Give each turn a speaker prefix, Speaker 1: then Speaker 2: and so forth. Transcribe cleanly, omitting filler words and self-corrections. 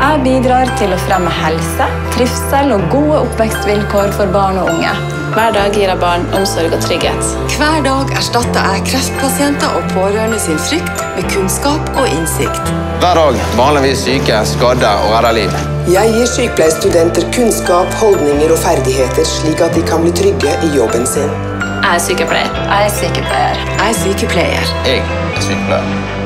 Speaker 1: Jeg bidrar til å fremme helse, trivsel og gode oppvekstvilkår for barn og unge.
Speaker 2: Hver dag gir jeg barn omsorg og trygghet.
Speaker 3: Hver dag erstatter jeg kreftpasienter og pårørende sin frykt med kunnskap og innsikt.
Speaker 4: Hver dag behandler vi syke, skadde og redder liv.
Speaker 5: Jeg gir sykepleierstudenter kunnskap, holdninger og ferdigheter, slik at de kan bli trygge i jobben sin.
Speaker 2: Jeg er sykepleier.
Speaker 1: Jeg er sykepleier.
Speaker 3: Jeg er sykepleier.
Speaker 4: Jeg er sykepleier.